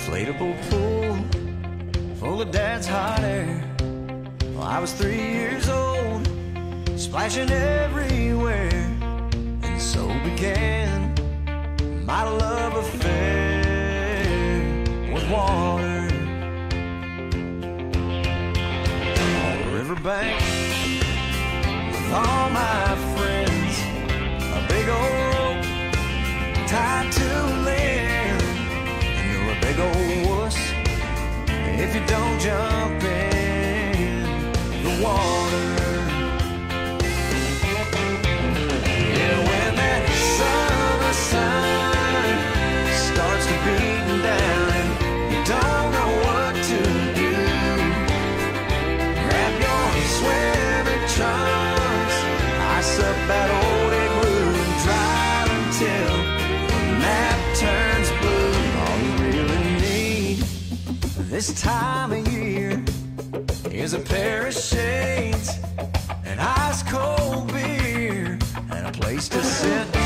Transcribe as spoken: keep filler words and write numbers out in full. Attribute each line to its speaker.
Speaker 1: inflatable pool full of dad's hot air. Well, I was three years old, splashing everywhere, and so began my love affair with water. On the riverbank with all my friends, a big old rope tied to land, and you're a big old wuss if you don't jump in the water. Yeah, when that summer sun starts to beat down and you don't know what to do, grab your swimming trunks, ice up that old igloo, and drive until the map turns blue. All you really need this time of year is a pair of shades, an ice cold beer, and a place to sit